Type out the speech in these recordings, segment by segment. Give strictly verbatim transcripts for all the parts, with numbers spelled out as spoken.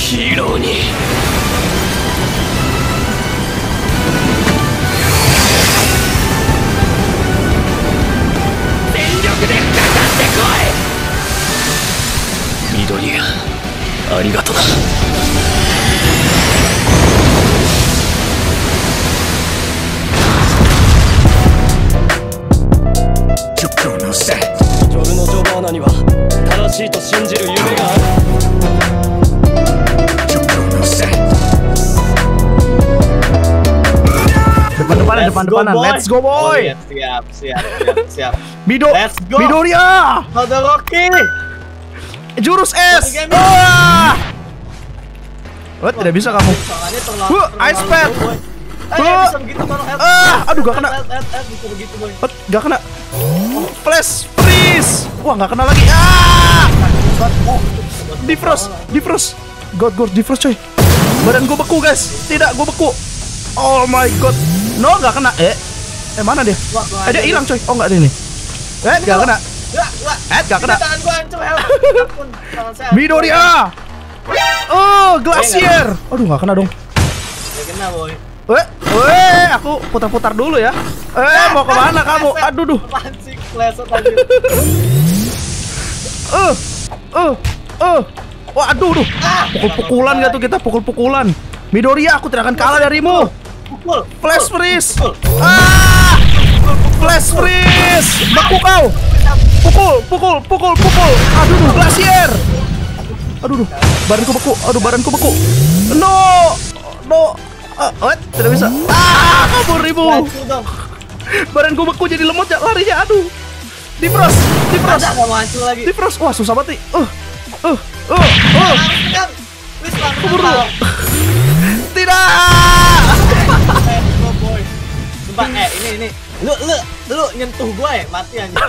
ヒーローに全力でかかってこい。緑谷、ありがとな。ジョルノ・ジョバーナには正しいと信じる夢がある。 Depan-depanan, depan-depanan. Let's go, boy. Siap, siap, siap, siap. Mido, Let's go. Midoriya. Ada Rocky. Jurus es. Wah. Wah, tidak bisa kamu. Huh, Ice Pad. Bisa begitu, Ah, aduh, gak kena. Bisa begitu, boy. Gak kena. Flash freeze. Wah, gak kena lagi. Ah. Defrost, defrost. God, God, defrost coy. Badan gue beku guys. Tidak, gue beku. Oh my god. No, gak kena. Eh, eh mana dia? Eh, dia hilang coy. Oh, gak ada ini. Eh, gak kena. Eh, gak kena. Midoriya. Oh, Glacier. Aduh, gak kena dong. Gak kena, boy. Eh, eh, aku putar-putar dulu ya. Eh, mau kemana kamu? Aduh, duh. Apaan sih? Kleset aja. Eh, eh, eh. Wah, aduh, duh. Pukul-pukulan gak tuh kita? Pukul-pukulan. Midoriya, aku tidak akan kalah darimu. Pukul. Flash freeze. Ah! Flash freeze. Beku kau. Pukul, pukul, pukul, pukul. Aduh, duh, Glacier. Aduh, duh. Badanku beku. Aduh, badanku beku. No. No. Ah, what? Tidak bisa. Ah, kabur ibu. Badanku beku jadi lemot ya larinya. Aduh. Defrost, defrost. Ada nggak hancur lagi. Defrost. Wah, susah banget nih. Uh, uh, uh, uh. Kabur dulu. Tidak. Sumpah, eh ini ini. Lu lu lu nyentuh gua ya, mati aja.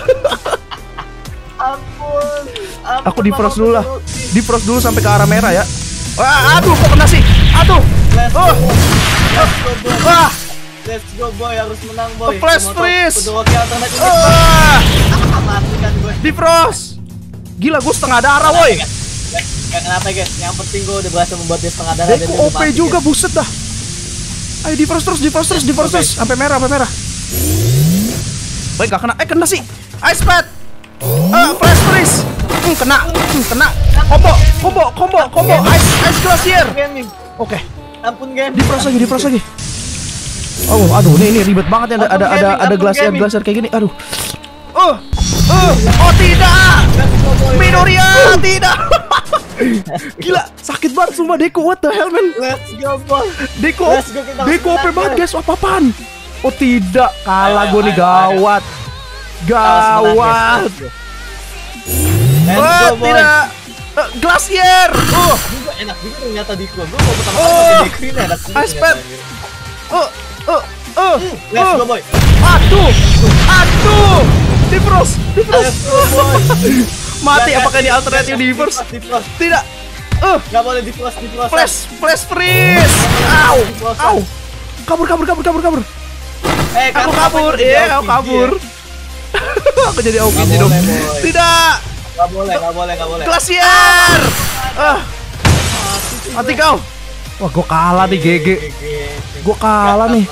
Ampun. Aku defrost dulu lah. Defrost dulu sampai ke arah merah ya. Wah, aduh, kok kena sih? Aduh. Let's go, Oh. Let's go, boy. Wah. Let's go, boy. Harus menang, boy. Flash freeze. Ah, Ah. mati kan gue. Defrost. Gila, gue setengah darah, woi. Gak kenapa, guys. Yang penting gue udah berhasil membuat dia setengah darah. Deku O P juga, buset dah. Ayo defrost terus, defrost terus, defrost terus sampai merah, sampai merah. Baik, gak kena. Eh, kena sih. Ice Pad. Eh, Flash freeze. Hmm, kena. Hmm, kena. Combo, combo, combo, combo. Ice, Ice Glacier. Oke. Ampun, game. Defrost lagi, defrost lagi. Oh, aduh, ini ini ribet banget ya, ada ada ada ada glacier glacier kayak gini. Aduh. Oh, oh, oh tidak. Midoriya tidak. Gila, sakit banget sumpah Deku. What the hell, man? Let's go, boy. Deku, Let's go, kita Deku O P harus banget menang, guys. Apa-apaan? Oh tidak, kalah Ayo, gue nih, ayo, gawat. Gawat. Let's Wah, go, boy. tidak. Uh, glacier. Oh, Juga enak juga ternyata di gua. Gua mau pertama kali Oh. pakai Deku ini enak juga Ice Pad. ternyata. oh, oh, oh, Let's go, oh. boy. Aduh, aduh. Defrost, defrost. Let's go, boy. Mati, Jangan apakah ini di- alternatif jangan defrost? di- defrost. Tidak. Uh, Gak boleh di plus, di plus. flash, flash freeze. Au, au. Kabur, kabur, kabur, kabur, kabur. Eh, Aku kamu kabur, ngapain iya, jadi aku O P G, kabur. ya? Aku jadi O P G Nggak dong. boleh, boy. Tidak. Gak boleh, gak boleh, gak boleh. Glacier. Ah, mati kau. Wah, gua kalah nih, G G. Gua kalah nih.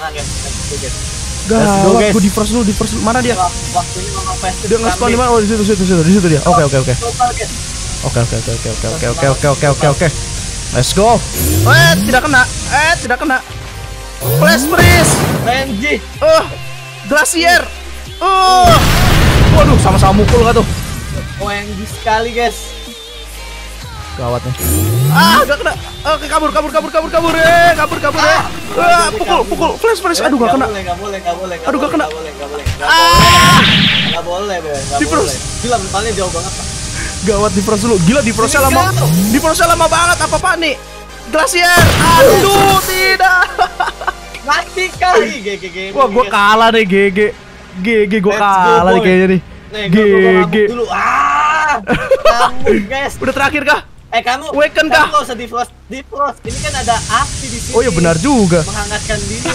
Gawat, gua defrost dulu, defrost dulu. Mana dia? Waktunya memang festive. Dia nge-spawn di mana? Oh, di situ, situ, situ, di situ dia. Oke, oke, oke. Oke, oke, oke, oke, oke, oke, oke, oke, oke, oke, oke. Let's go. Eh, tidak kena. Eh, tidak kena. Flash freeze. Renji. Uh, Glacier. Uh. Waduh, sama-sama mukul gak tuh? O M G sekali, guys. Gawat nih. Ah, gak kena. Oke, kabur, kabur, kabur, kabur, kabur. Eh, kabur, kabur eh. Ah, pukul, pukul. Flash freeze. Aduh, gak kena. Gak boleh, gak boleh, gak boleh. Aduh, gak kena. Gak boleh, gak boleh. Ah, Gak boleh, Be. Gak Defrost. boleh. Gila, mentalnya jauh banget, Pak. gawat defrost dulu. Gila, defrostnya Ini lama. jauh. Defrostnya lama banget. Apa-apaan nih? Glacier. Aduh, tidak. Mati kali, G G G. Wah, gua kalah nih, G G. G G gua Let's go, kalah nih boy. kayaknya nih. Nih, G gua, gua, gua G. ngamuk dulu. Ah, kamu, guys. Udah terakhir kah? Eh, kamu. Waken kamu kah? nggak usah defrost, defrost. Ini kan ada api di sini. Oh ya benar juga. Menghangatkan diri.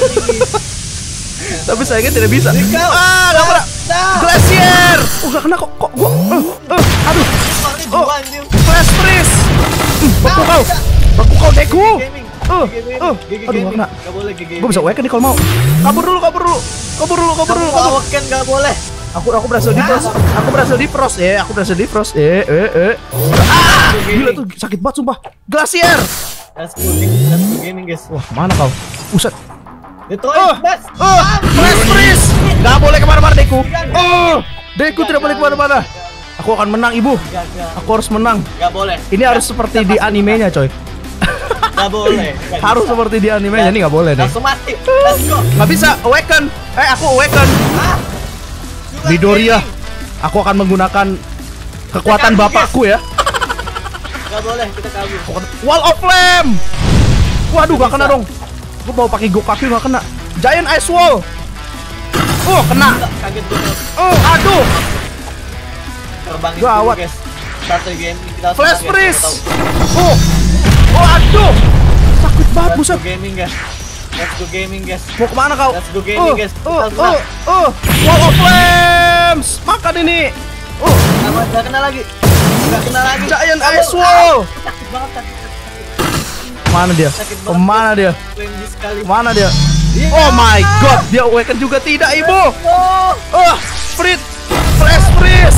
Tapi sayangnya tidak bisa. Dikau. Ah, gak kena. Dah. Glacier. Oh, gak kena kok. Kok gua. Uh, uh, aduh. Ini Oh, gua, anjir. flash freeze. Hmm, beku kau. Bakukau Deku. Gaming. Uh, G G gaming. uh. G G Aduh, gaming. kena. Gak boleh G G. Gue bisa awaken nih kalau mau. Kabur dulu, kabur dulu. Kabur dulu, kabur dulu. Kamu Kabur. awaken gak boleh. Aku aku berhasil di frost. Aku berhasil di frost. Eh, aku berhasil di frost. Eh, eh, eh. Ah, gila tuh sakit banget sumpah. Glacier. Let's go gaming. Let's go gaming guys. Wah, mana kau? Buset. Detroit, Oh, guys. oh, flash freeze. Gak boleh kemana-mana Deku. Oh, Deku tidak boleh kemana-mana. Aku akan menang ibu. Gak, gak, Aku harus menang. gak boleh. Ini harus seperti di animenya coy. Gak boleh. Gak Harus bisa. seperti di animenya. Ini gak boleh nih. Langsung mati. Let's go. Gak bisa awaken. Eh, aku awaken. Ah. Sudah Midoriya. gaming. Aku akan menggunakan kekuatan Kita kabur, bapakku ya. Gak boleh, kita kabur. Wall of Flame. Waduh, gak kena dong. Gue mau pakai Gokaki gak kena. Giant Ice Wall. Oh, kena. Kaget gue. Oh, aduh. Terbangin Gawat. dulu, guys. Satu game kita harus Flash menang, guys. freeze. Kita tahu. Oh. Oh, aduh. Sakit banget Let's buset. go gaming guys. Let's go gaming guys. Mau kemana kau? Let's go gaming, Oh, guys. Kita oh, harus oh, menang. oh. Wall of Flames. Makan ini. Oh, Gak, gak kena lagi. Gak kena lagi. Giant Kabur. Ice Wall. Ah, sakit banget sakit. Mana dia? Sakit banget. Kemana dia? Cringy sekali. Mana dia? Iya. Oh my god, dia awaken juga tidak, Ibu. Oh. Oh, Frit, Flash Freeze.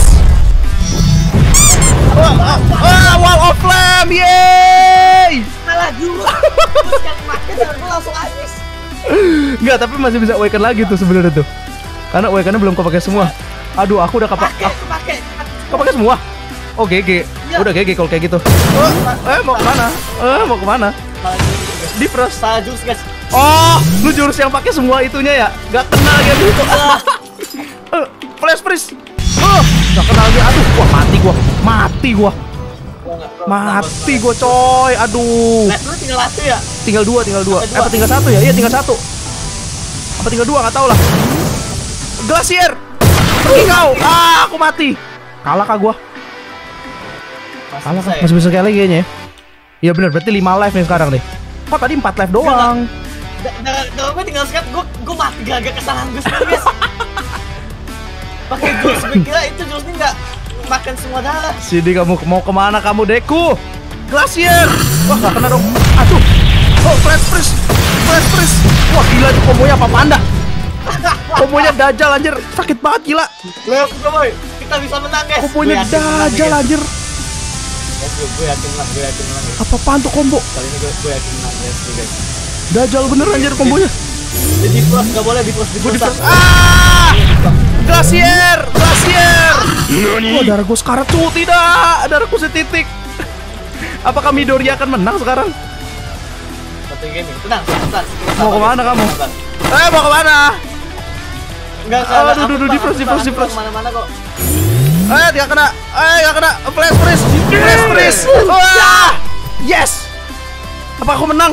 Oh, oh, oh, Wall of Flame, yeay. Kalah dulu. Terus sekali makan dan gue langsung habis. Enggak, tapi masih bisa awaken lagi tuh sebenarnya tuh. Karena awakennya belum kepake semua. Aduh, aku udah kepak. Pakai, pakai. Kepake semua. Oh, G G. Ya. Udah G G kalau kayak gitu. Oh, eh mau kemana? Eh mau kemana? Malah jurus, guys. Di frost. Salah jurus guys. Oh, lu jurus yang pakai semua itunya ya? Gak kena gitu itu. Eh, Flash Freeze. Oh, gak kena lagi. Aduh, wah mati gua. Mati gua. Gua nggak- gua Mati nggak- gua coy. Aduh. Nah, lu tinggal satu ya? Tinggal dua, tinggal dua. Sampai Eh, apa dua. tinggal satu ya? Iya, tinggal satu. Apa tinggal dua? Gak tau lah. Glacier. Pergi kau. Ah, aku mati. Kalah kah gua? Masih Kalah bisa kah? ya? Masih bisa sekali lagi kayaknya ya. Iya benar, berarti lima live nih sekarang nih. Kok tadi empat live doang? Da- da- Darah gue tinggal sekat, gue gue mati gara-gara kesalahan gue sendiri guys. Pakai jurus, gue kira itu jurusnya nggak makan semua darah. Sini kamu mau kemana kamu Deku? Glacier. Wah gak kena dong. Aduh. Oh flash freeze. Flash freeze. Wah gila nih kombonya apa panda? Kombonya Dajjal anjir. Sakit banget gila. Let's go boy, kita bisa menang guys. Kombonya Gue yakin menang, Dajjal guys. anjir. Let's go, gue yakin menang, gue yakin menang guys. Apa-apaan tuh combo? Kali ini gue, gue yakin menang let's go guys. Dajjal bener anjir kombonya. Jadi plus nggak boleh di plus di Gue di plus. first. Ah! Glacier, Glacier. Wah darahku sekarat tuh tidak. Darahku setitik. Apakah Midoriya akan menang sekarang? Satu game, tenang, tenang. Mau kemana kamu? Eh mau kemana? Enggak, Aduh, aduh, aduh, di plus, di plus, di plus. Mana-mana kok. Eh tidak kena. Eh tidak kena. Flash freeze. Flash freeze. Wah! Yes. Apa aku menang?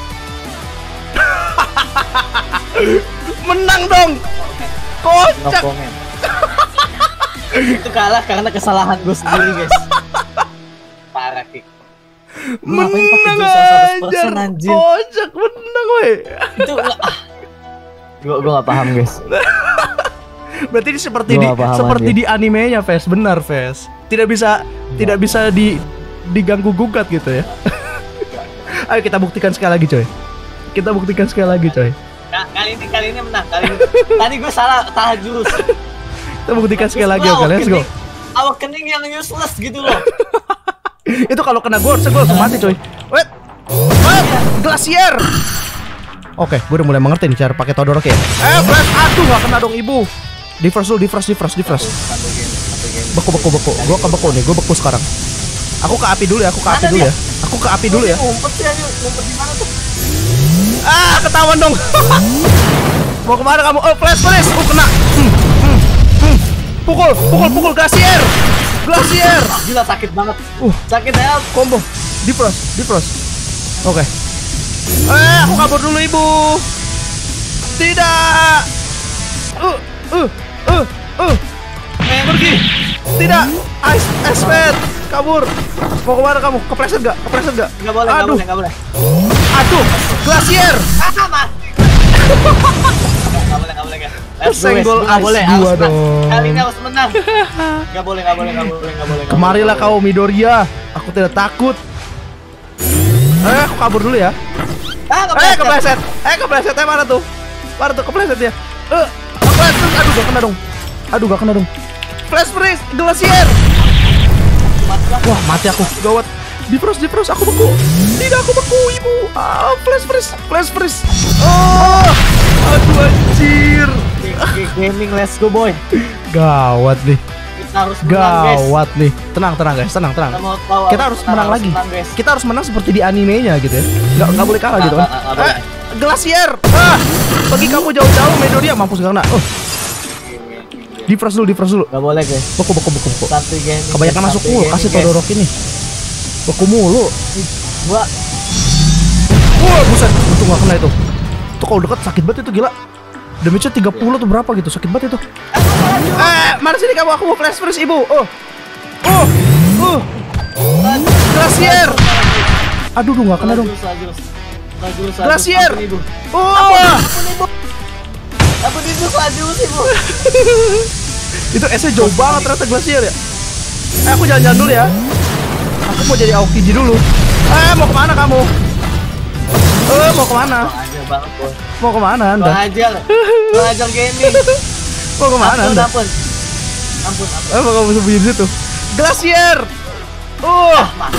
Menang dong. No Kocak. comment. Itu kalah karena kesalahan gue sendiri guys. Parah kick. Ngapain pakai Menang jurus yang seratus aja. persen, anjing? Kocak menang woi. Itu nggak ah. Gue gue nggak paham guys. Berarti ini seperti Gua di nggak paham seperti aja. di animenya, Ves. Benar, Ves. Tidak bisa tidak bisa di diganggu gugat gitu ya. Ayo kita buktikan sekali lagi, coy. Kita buktikan sekali lagi, coy. Nah, kali ini kali ini menang. Kali ini. Tadi gue salah salah jurus. Kita buktikan sekali lagi, oke, let's go. Awak kening yang useless gitu loh. Itu kalau kena gua harusnya gua langsung mati, coy. Wait. Wait, Glacier. Oke, gue udah mulai mengerti nih cara pakai Todoroki ya. Eh, flash. Aduh, gak kena dong, Ibu. Di first dulu, di first, di first, di first. Satu game, satu game. Beku, beku, beku. Gua ke beku nih, gua beku sekarang. Aku ke api dulu ya, aku ke api Mana dulu dia? ya. Aku ke api dulu ya. Ngumpet sih aja, ngumpet di mana tuh? Ah, ketahuan dong. Mau kemana kamu? Oh, flash, flash. Oh, kena. Hmm, hmm, hmm. Pukul, pukul, pukul, Glacier. Glacier. Ah, gila sakit banget. Uh. Sakit help. Combo. Di frost, di frost. Oke. Eh, aku kabur dulu, Ibu. Tidak. Uh, uh, uh, uh. Pergi. Tidak. Ice, ice man. Kabur. Mau kemana kamu? Kepleset gak? Kepleset gak? Nggak boleh, nggak Aduh. boleh, nggak boleh. Aduh. Glacier. Ah, mati. Nggak boleh, nggak boleh, guys. Let's go, guys. Kesenggol Nggak ice boleh, gua harus menang. dong. Kali ini harus menang. Nggak boleh, nggak boleh, nggak boleh, nggak boleh. nggak Kemarilah boleh. kau Midoriya. Aku tidak takut. Eh, aku kabur dulu ya. Ah, Eh, kepleset. Eh, keplesetnya mana tuh? Mana tuh keplesetnya? Eh, kepleset. Aduh, gak kena dong. Aduh, gak kena dong. Flash freeze, glacier. Wah, mati aku. Gawat. Di frost, di frost, aku beku. Tidak, aku beku, ibu. Ah, flash freeze, flash freeze. Oh, aduh anjir. Gaming, let's go boy. Gawat nih. Kita harus menang guys. Gawat nih. Tenang, tenang guys, tenang, tenang. Kita, mau tahu, Kita harus menang lagi. menang, guys. Kita harus menang seperti di animenya gitu ya. Nggak, nggak boleh kalah Nggak, gitu kan. nggak, nggak boleh. Eh, glacier. Ah, pergi kamu jauh-jauh, Midoriya mampus nggak kena. Oh. Di frost dulu, di frost dulu. Gak boleh guys. Beku, beku, beku, beku. Santuy gaming. Kebanyakan guys. masuk Santuy mulu, gaming, kasih guys. Todorok ini. Beku mulu. Gua Wah, buset. Untung gak kena itu. Tuh kalau deket sakit banget itu, gila. Damage-nya tiga puluh tuh berapa gitu, sakit banget itu. Eh, mana sini kamu? Aku mau flash freeze, ibu. Oh. Oh. Oh. Glacier. Aduh, duh, gak kena dong. Lajurus, lajurus. Lajurus, lajurus. Glacier. Ampun, ibu. Oh. Ampun ibu. Ampun ibu, lajurus ibu. Itu S-nya jauh banget ternyata glacier ya. Eh, aku jalan-jalan dulu ya. Aku mau jadi Aokiji dulu. Eh, mau kemana kamu? Eh, mau kemana? Bang Ajal banget boy. Mau kemana anda? Bang Ajal. Bang Ajal gaming. Mau kemana Ampun, anda? ampun. Ampun, ampun. Eh, mau kamu sembunyi di situ? Glacier. Oh.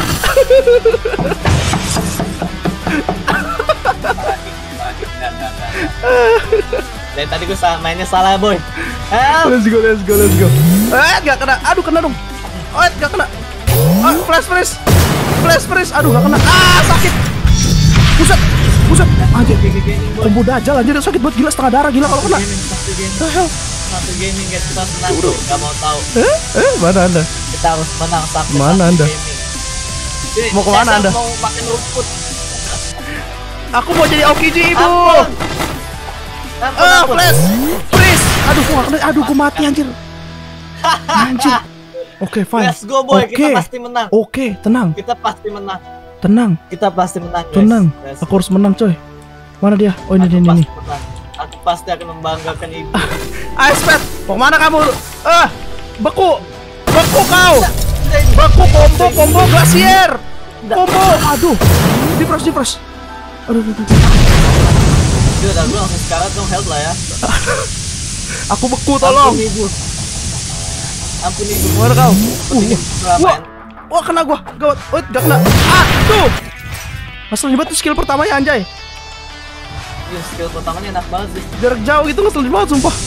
Dari tadi gue salah, mainnya salah boy. Help. Let's go, let's go, let's go. Eh, gak kena. Aduh, kena dong. Oh, gak kena. Oh, flash freeze. Flash freeze. Aduh, gak kena. Ah, sakit. Buset. Buset. Anjir. Combo dajal anjir, sakit banget, gila, setengah darah gila kalau kena. Satu gaming, The hell? satu gaming guys, kita harus menang bro. Gak mau tahu. Eh? Eh, mana anda? Kita harus menang sampai Mana satu Anda? gaming. Jadi, Mau kemana saya Anda? Mau makan rumput. Aku mau jadi Aokiji, ibu. Ampun. Ampun, Ah, ampun. flash. Freeze. Aduh, gua gak kena. Aduh, gua mati anjir. Anjir. Oke, fine. Let's go boy, Oke. kita pasti menang. Oke, tenang. Kita pasti menang. Tenang. Kita pasti menang guys. Tenang. Let's Aku harus menang, coy. Mana dia? Oh, ini Aku dia, ini. pasti ini. menang. Aku pasti akan membanggakan ibu. Ice Pet, mau kemana kamu? Ah, beku. Beku kau. Udah, ini. Beku combo, combo glacier. Nggak. Combo. Aduh. Di frost, di frost. Aduh, aduh, aduh. Udah, udah, gue langsung sekarang dong help lah ya. Aku beku, tolong. Ampun ibu. Ampun ibu. Mana kau? Uh, Sepertinya wah. berapa? Wah, kena gua. Gawat. Oh, gak kena. Aduh. Ngeselin banget tuh skill pertamanya, anjay. Iya, skill pertamanya enak banget sih. Jarak jauh gitu ngeselin banget, sumpah.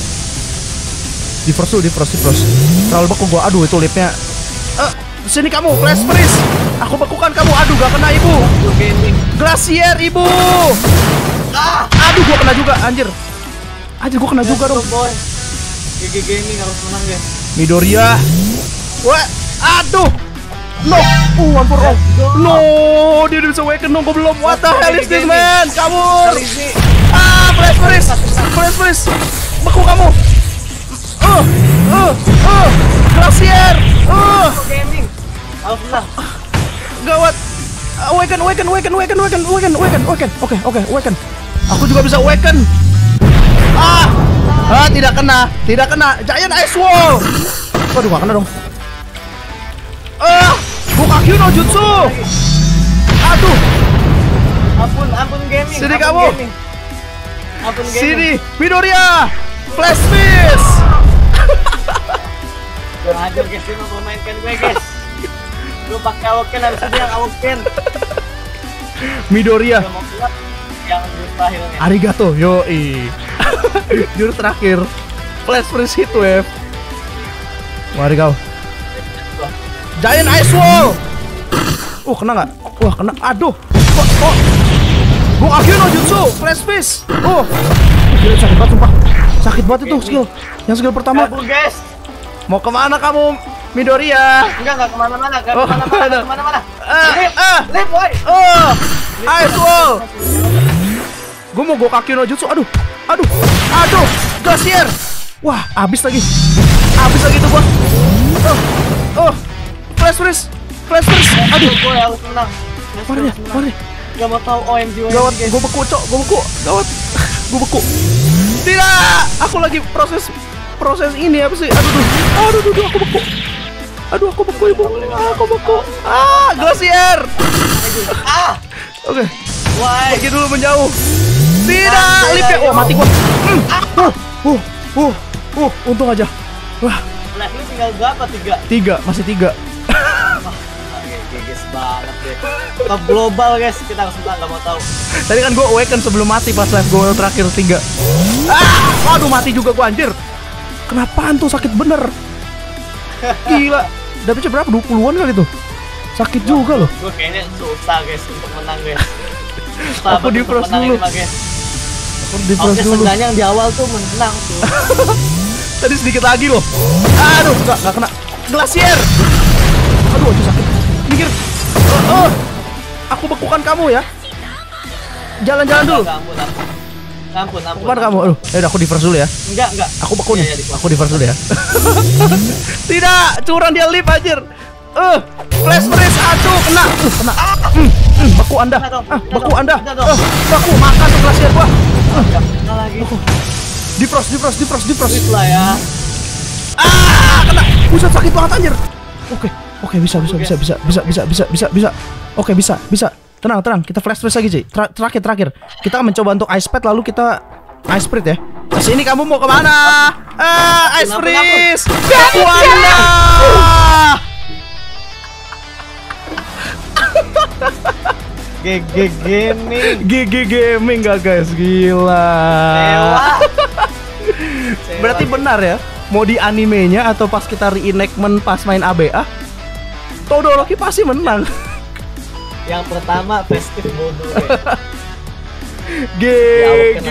Di frost dulu, di frost, di frost. Terlalu beku gua. Aduh, itu lipnya. Eh, sini kamu, flash freeze. Aku bekukan kamu. Aduh, gak kena, ibu. Gue gaming. Glacier, ibu. Ah, Aduh, gua kena juga, anjir. Anjir, gua kena juga let's go, dong. boy. G G gaming harus menang guys. Midoriya. Wah, aduh. No, uh, one for all. No, dia udah bisa awaken dong, gua belum. What the hell is this, man? Kabur. Kali ini Ah, flash freeze. Flash freeze. Beku kamu. Uh, uh, uh. Glacier. Uh, gue gaming harus menang. gawat. Awaken, awaken, awaken, awaken, awaken, awaken, awaken, awaken. Oke, oke, awaken. Aku juga bisa awaken. Ah, ah, tidak kena, tidak kena. Giant Ice Wall. Waduh, gak kena dong. Ah, Bukakyu no Jutsu. Aduh, Ampun, ampun gaming. Sini ampun kamu. gaming. Ampun gaming. sini, Midoriya. Flash Fist. Kurang ajar guys, dia mau memainkan gue guys. Gue pakai awoken, habis itu yang awoken. Midoriya. Gue mau keluar yang jurus terakhirnya. Arigato, yoi. Jurus terakhir. Flash Freeze Heat Wave. Mari kau. Giant Ice Wall. Uh, kena nggak? Wah, kena. Aduh. Oh, oh. Bukakyu no Jutsu. Flash Fist. Oh. Gila, sakit banget sumpah. Sakit banget itu skill. Yang skill pertama. Kabur guys. Mau kemana kamu, Midoriya? Enggak, enggak kemana-mana, enggak Oh, kemana-mana, ada. enggak kemana-mana. Ah, Lip, ah. lip boy. Oh. Ice Wall. Gue mau Gokakyu no Jutsu. Aduh. Aduh. Aduh. Glacier. Wah, habis lagi. Habis lagi tuh gua. Oh. Oh. Flash freeze. Flash freeze. Aduh. Gue harus menang. Let's go, Mana dia? harus menang. Mana dia? Gak mau tahu O M G, O M G Gawat, guys. gue beku, cok, gue beku, gawat, gue beku. Tidak, aku lagi proses proses ini apa sih? Aduh, aduh, aduh, aduh, aku beku. Aduh, aku beku, ibu. Ah, aku beku. Ah, glacier. Ah, Oke. Wah. Pergi dulu menjauh. Tidak, lip ya. Wah, mati gua. Hmm. Uh, uh, uh, uh, untung aja. Wah, Live lu tinggal berapa? Tiga. tiga, masih tiga. Guys banget deh. Top global guys, kita harus menang, nggak mau tahu. Tadi kan gua awaken sebelum mati pas live gua terakhir tiga. Ah, waduh mati juga gua anjir. Kenapaan tuh sakit bener. Gila. Dapetnya berapa? dua puluhan kali tuh. Sakit juga loh. Gue kayaknya susah guys untuk menang guys. Aku di frost dulu. Aku di frost Oke, dulu. seenggaknya yang di awal tuh menang tuh. Tadi sedikit lagi loh. Aduh, enggak, enggak kena. Glasier. Aduh, aduh sakit. Minggir. Oh, oh. Aku bekukan kamu ya. Jalan-jalan dulu. Ampun, ampun. Ampun, ampun. Bekukan kamu. Aduh, ya udah aku di first dulu ya. Enggak, enggak. Aku beku nih. Iya, iya, di Aku di first dulu ya. Tidak, curang dia lip anjir. Eh, flash freeze, aduh kena. Uh, kena. Hmm, hmm, beku Anda. Ah, beku Anda. Eh, beku makan tuh glasier gua. Enggak kena lagi. Di frost, di frost, di frost, di frost. Sweet lah ya. Ah, kena. Buset sakit banget anjir. Oke, oke bisa bisa bisa bisa bisa bisa bisa bisa bisa. Oke, bisa, bisa. Tenang, tenang. Kita flash freeze lagi, Ci. Ter terakhir, terakhir. Kita akan mencoba untuk ice pad lalu kita ice sprit ya. Kesini kamu mau kemana? Ah, ice freeze. Beku Anda. G G Gaming. G G Gaming gak guys, gila. Sewa. Berarti benar ya, mau di animenya atau pas kita reenactment pas main A B A, Todoroki pasti menang. Yang pertama festif bodoh. G G.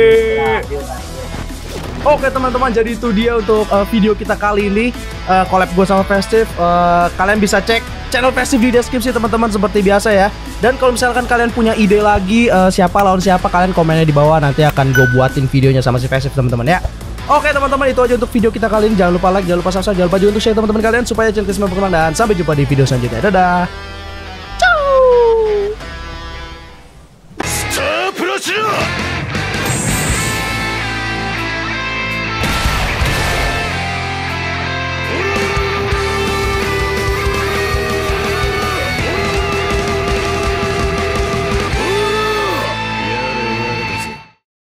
Oke teman-teman, jadi itu dia untuk uh, video kita kali ini, uh, collab gue sama Festive. Uh, kalian bisa cek channel Festive di deskripsi teman-teman seperti biasa ya. Dan kalau misalkan kalian punya ide lagi uh, siapa lawan siapa, kalian komennya di bawah, nanti akan gue buatin videonya sama si Festive teman-teman ya. Oke teman-teman, itu aja untuk video kita kali ini. Jangan lupa like, jangan lupa subscribe, jangan lupa juga untuk share teman-teman kalian supaya channel kita semakin berkembang, dan sampai jumpa di video selanjutnya. Dadah.